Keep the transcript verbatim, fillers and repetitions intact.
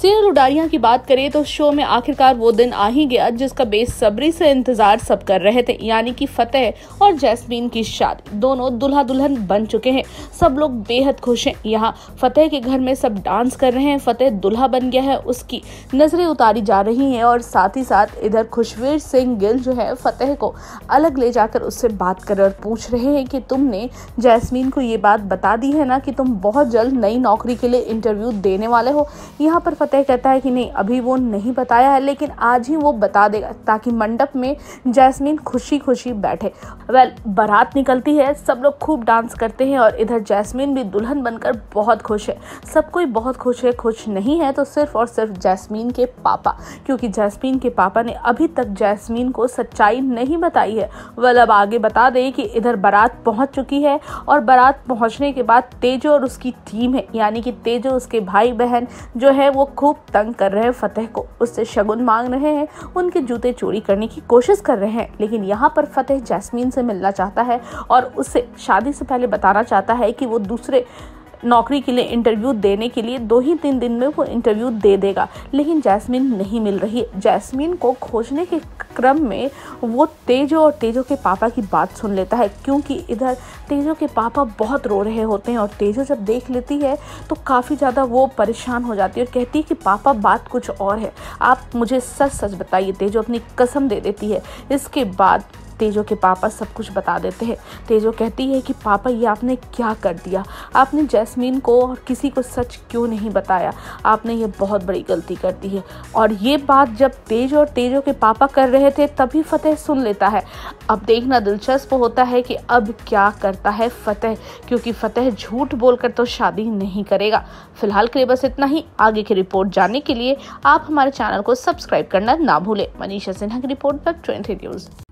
Serial Udaariyaan की बात करें तो शो में आखिरकार वो दिन आ ही गया जिसका बेसब्री से इंतजार सब कर रहे थे, यानी कि फतेह और जैस्मीन की शादी। दोनों दूल्हा दुल्हन बन चुके हैं, सब लोग बेहद खुश हैं। यहाँ फतेह के घर में सब डांस कर रहे हैं, फतेह दूल्हा बन गया है, उसकी नजरें उतारी जा रही हैं और साथ ही साथ इधर खुशवीर सिंह गिल जो है फतेह को अलग ले जाकर उससे बात कर और पूछ रहे हैं कि तुमने जैस्मीन को ये बात बता दी है ना कि तुम बहुत जल्द नई नौकरी के लिए इंटरव्यू देने वाले हो। यहाँ पर फतेह कहता है कि नहीं, अभी वो नहीं बताया है, लेकिन आज ही वो बता देगा ताकि मंडप में जैस्मीन खुशी खुशी बैठे। वेल बारात निकलती है, सब लोग खूब डांस करते हैं और इधर जैस्मीन भी दुल्हन बनकर बहुत खुश है। सब कोई बहुत खुश है, खुश नहीं है तो सिर्फ और सिर्फ जैस्मीन के पापा, क्योंकि जैस्मीन के पापा ने अभी तक जैस्मीन को सच्चाई नहीं बताई है। वेल अब आगे बता दें कि इधर बारात पहुंच चुकी है और बारात पहुंचने के बाद तेजो और उसकी टीम है, यानी कि तेजो उसके भाई बहन जो है वो खूब तंग कर रहे हैं फतेह को, उससे शगुन मांग रहे हैं, उनके जूते चोरी करने की कोशिश कर रहे हैं। लेकिन यहाँ पर फतेह जैस्मीन से मिलना चाहता है और उससे शादी से पहले बताना चाहता है कि वो दूसरे नौकरी के लिए इंटरव्यू देने के लिए दो ही तीन दिन में वो इंटरव्यू दे देगा। लेकिन जैस्मीन नहीं मिल रही है। जैस्मीन को खोजने के क्रम में वो तेजो और तेजो के पापा की बात सुन लेता है, क्योंकि इधर तेजो के पापा बहुत रो रहे होते हैं और तेजो जब देख लेती है तो काफ़ी ज़्यादा वो परेशान हो जाती है और कहती है कि पापा बात कुछ और है, आप मुझे सच सच बताइए। तेजो अपनी कसम दे देती है। इसके बाद तेजो के पापा सब कुछ बता देते हैं। तेजो कहती है कि पापा ये आपने क्या कर दिया, आपने जैस्मीन को और किसी को सच क्यों नहीं बताया, आपने ये बहुत बड़ी गलती कर दी है। और ये बात जब तेजो और तेजो के पापा कर रहे थे तभी फतेह सुन लेता है। अब देखना दिलचस्प होता है कि अब क्या करता है फतेह, क्योंकि फतेह झूठ बोलकर तो शादी नहीं करेगा। फिलहाल के लिए बस इतना ही। आगे की रिपोर्ट जानने के लिए आप हमारे चैनल को सब्सक्राइब करना ना भूलें। मनीषा सिन्हा की रिपोर्ट पर ट्वेंटी न्यूज़।